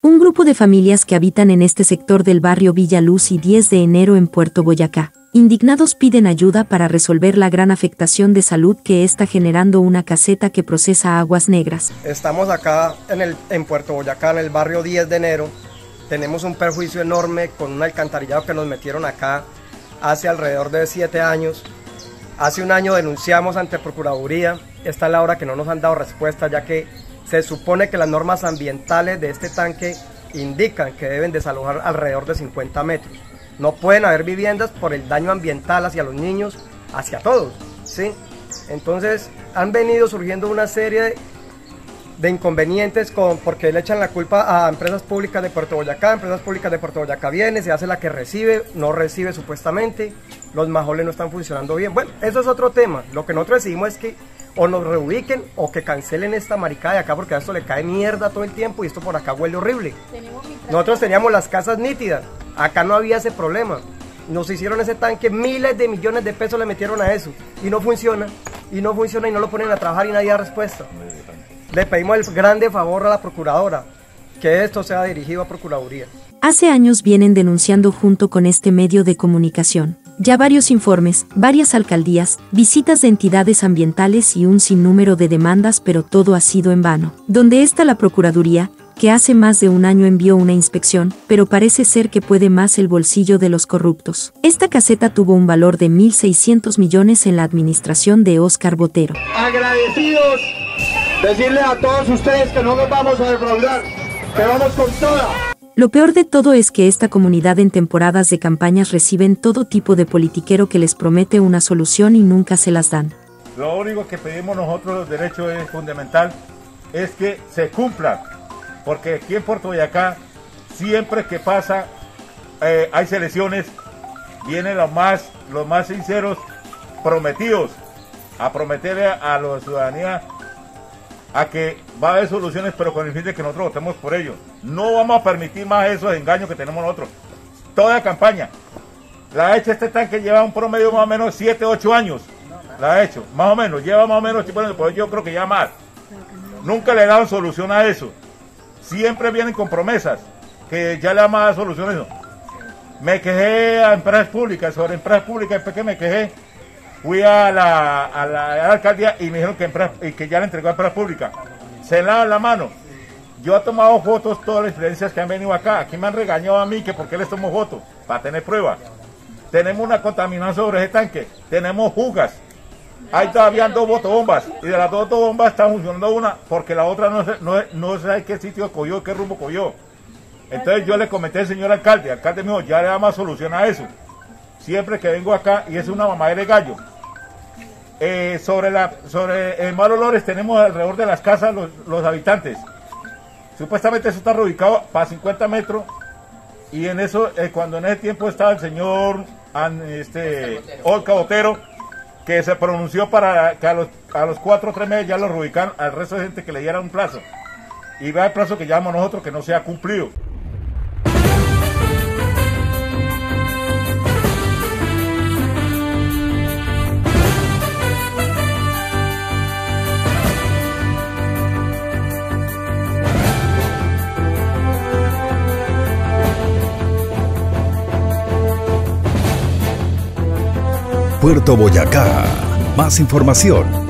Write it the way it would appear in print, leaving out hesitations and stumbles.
Un grupo de familias que habitan en este sector del barrio Villa Luz y 10 de enero en Puerto Boyacá, indignados piden ayuda para resolver la gran afectación de salud que está generando una caseta que procesa aguas negras. Estamos acá en Puerto Boyacá, en el barrio 10 de enero. Tenemos un perjuicio enorme con un alcantarillado que nos metieron acá hace alrededor de 7 años. Hace un año denunciamos ante Procuraduría. Esta es la hora que no nos han dado respuesta, ya que se supone que las normas ambientales de este tanque indican que deben desalojar alrededor de 50 metros. No pueden haber viviendas por el daño ambiental hacia los niños, hacia todos, ¿sí? Entonces han venido surgiendo una serie de inconvenientes porque le echan la culpa a empresas públicas de Puerto Boyacá. Empresas públicas de Puerto Boyacá viene, se hace la que recibe, no recibe supuestamente, los majoles no están funcionando bien. Bueno, eso es otro tema. Lo que nosotros decimos es que o nos reubiquen o que cancelen esta maricada de acá, porque a esto le cae mierda todo el tiempo y esto por acá huele horrible. Nosotros teníamos las casas nítidas, acá no había ese problema. Nos hicieron ese tanque, miles de millones de pesos le metieron a eso y no funciona y no lo ponen a trabajar y nadie da respuesta. Le pedimos el grande favor a la procuradora que esto sea dirigido a Procuraduría. Hace años vienen denunciando junto con este medio de comunicación. Ya varios informes, varias alcaldías, visitas de entidades ambientales y un sinnúmero de demandas, pero todo ha sido en vano. ¿Dónde está la Procuraduría, que hace más de un año envió una inspección, pero parece ser que puede más el bolsillo de los corruptos? Esta caseta tuvo un valor de 1.600 millones en la administración de Óscar Botero. Agradecidos, decirle a todos ustedes que no nos vamos a defraudar, que vamos con toda. Lo peor de todo es que esta comunidad en temporadas de campañas reciben todo tipo de politiquero que les promete una solución y nunca se las dan. Lo único que pedimos nosotros, los derechos es fundamental, es que se cumplan, porque aquí en Puerto Boyacá, siempre que pasa, hay selecciones, vienen los más sinceros prometidos, a prometerle a la ciudadanía a que va a haber soluciones, pero con el fin de que nosotros votemos por ello. No vamos a permitir más esos engaños que tenemos nosotros. Toda campaña la ha hecho este tanque, lleva un promedio más o menos 7, 8 años. La ha hecho, más o menos, lleva más o menos, bueno, pues yo creo que ya más. Nunca le dan solución a eso. Siempre vienen con promesas, que ya le vamos a dar solución a eso. Me quejé a empresas públicas, sobre empresas públicas, después que me quejé, fui a la alcaldía y me dijeron que ya le entregó a empresas públicas. Se lavan la mano. Yo he tomado fotos, todas las experiencias que han venido acá. Aquí me han regañado a mí que por qué les tomo fotos, para tener pruebas. Tenemos una contaminación sobre ese tanque, tenemos fugas. Hay todavía 2 botobombas y de las 2 botobombas está funcionando una porque la otra no sé qué sitio cogió, qué rumbo cogió. Entonces yo le comenté al señor alcalde, el alcalde me dijo, ya le damos solución a eso. Siempre que vengo acá y es una mamadera de gallo. Sobre el mal olores tenemos alrededor de las casas los habitantes. Supuestamente eso está reubicado para 50 metros y en eso, cuando en ese tiempo estaba el señor Óscar Botero, que se pronunció para que a los 4 o 3 meses ya lo reubicaron al resto de gente que le diera un plazo. Y vea el plazo que llevamos nosotros que no se ha cumplido. Puerto Boyacá. Más información